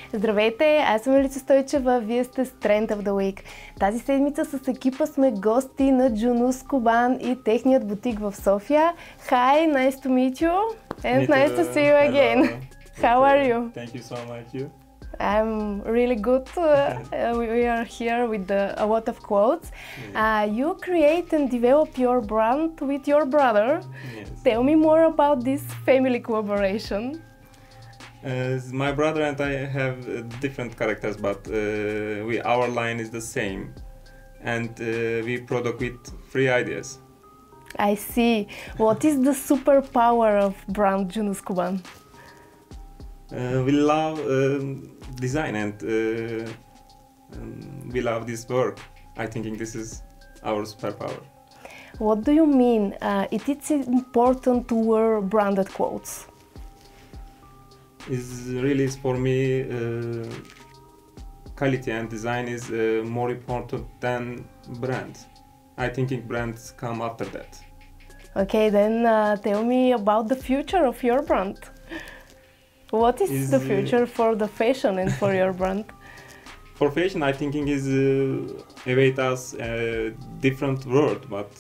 Здравейте, аз съм Елица Стойчева, вие сте с Trend of the Week. Тази седмица с екипа сме гости на Junos Kuban и техният бутик в София. Hi, nice to meet you and nice to see you again. How are you? Thank you so much. You? I'm really good. We are here with a lot of quotes. You create and develop your brand with your brother. Yes. Tell me more about this family collaboration. My brother and I have different characters, but our line is the same, and we product with free ideas. I see. What is the superpower of brand Junos Kuban? We love design and we love this work. I think this is our superpower. What do you mean? It is important to wear branded clothes. Is really for me quality and design is more important than brands. I think brands come after that. Okay, then tell me about the future of your brand. What is the future for the fashion and for your brand? For fashion, I think is await us a different world, but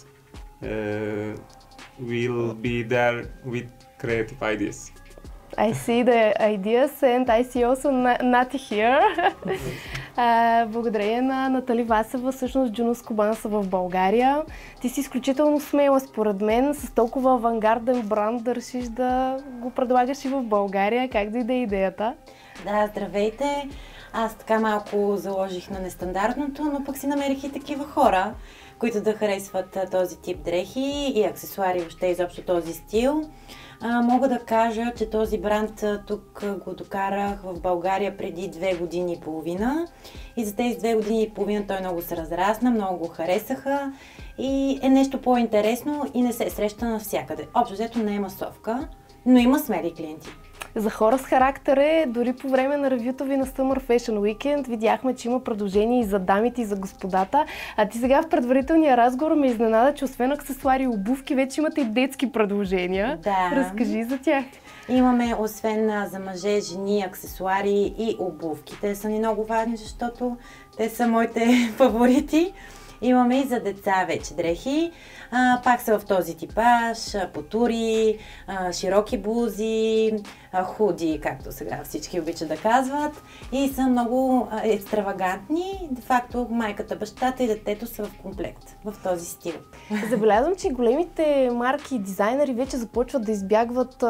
we'll be there with creative ideas. I see the ideas and I see also Nati here. Благодарение на Натали Васева, всъщност Junos Kuban са в България. Ти си изключително смела според мен, с толкова авангарден бранд да решиш да го предлагаш и в България. Как дойде идеята? Да, здравейте! Аз така малко заложих на нестандартното, но пък си намерих и такива хора, които да харесват този тип дрехи и аксесуари, въобще изобщо този стил. Мога да кажа, че този бранд тук го докарах в България преди 2 години и половина и за тези 2 години и половина той много се разрасна, много го харесаха и е нещо по-интересно и не се среща навсякъде. Общо взето не е масовка, но има смели клиенти. За хора с характер дори по време на ревюто ви на Summer Fashion Weekend видяхме, че има предложения и за дамите, и за господата. А ти сега в предварителния разговор ме изненада, че освен аксесуари и обувки, вече имате и детски предложения. Да. Разкажи за тях. Имаме освен за мъже, жени, аксесуари и обувки. Те са ни много важни, защото те са моите фаворити. Имаме и за деца вече дрехи. Пак са в този типаж, потури, широки блузи, худи, както сега всички обичат да казват. И са много екстравагантни. Де факто майката, бащата и детето са в комплект, в този стил. Забелязвам, че големите марки и дизайнери вече започват да избягват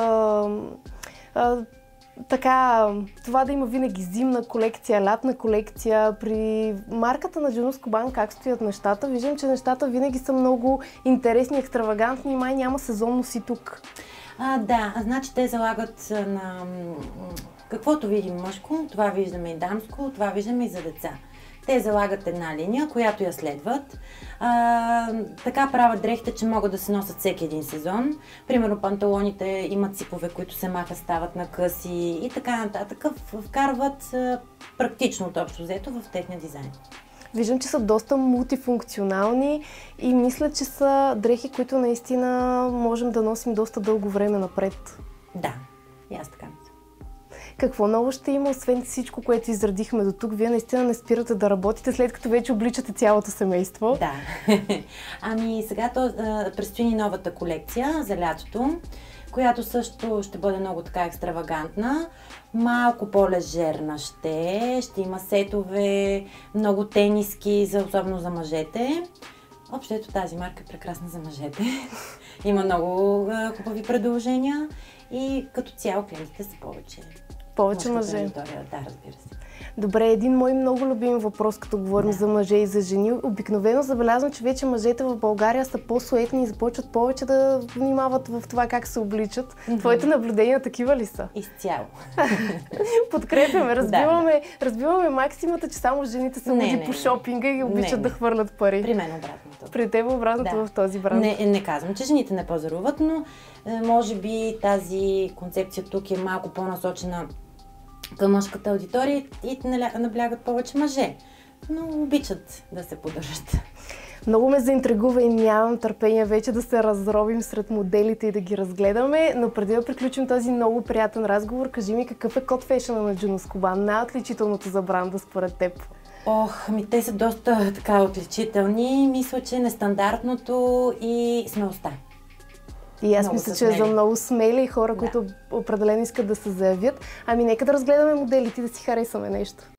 това да има винаги зимна колекция, лятна колекция. При марката на Junos Kuban как стоят нещата? Виждам, че нещата винаги са много интересни, екстравагантни и май няма сезонност и тук. Да, значи те залагат на каквото видим мъжко, това виждаме и дамско, това виждаме и за деца. Те залагат една линия, която я следват. Така правят дрехите, че могат да се носят всеки един сезон. Примерно панталоните имат ципове, които се махат, стават на къси и така нататък. Вкарват практичното общо взето в техния дизайн. Виждам, че са доста мултифункционални и мисля, че са дрехи, които наистина можем да носим доста дълго време напред. Да, и аз така. Какво ново ще има, освен всичко, което изредихме до тук? Вие наистина не спирате да работите, след като вече обличате цялото семейство. Да. Ами сега предстои ни новата колекция за лятото, която също ще бъде много така екстравагантна. Малко по-лежерна ще има сетове, много тениски, особено за мъжете. Общо ето тази марка е прекрасна за мъжете. Има много хубави предложения и като цяло клиентите са повече. Повече мъже. Да, разбира се. Добре, един мой много любим въпрос, като говорим за мъже и за жени. Обикновено забелязвам, че вече мъжете в България са по-суетни и започват повече да внимават в това как се обличат. Твоите наблюдения такива ли са? Изцяло. Подкрепяме, разбиваме максимата, че само жените са луди по шопинга и обичат да хвърлят пари. При мен обратното. При теб обратното в този бранд. Не казвам, че жените не пазаруват, но може би тази концепция тук е малко по-насочена към мъжката аудитория и наблягат повече мъже, но обичат да се поддържат. Много ме заинтригува и нямам търпение вече да се разровим сред моделите и да ги разгледаме, но преди да приключим този много приятен разговор, кажи ми какъв е код фешъна на Juno Scuban, най-отличителното за бранда според теб? Те са доста така отличителни. Мисля, че нестандартното и смелостта. И аз мисля, че е за много смели хора, които определено искат да се заявят. Ами нека да разгледаме моделите и да си харесаме нещо.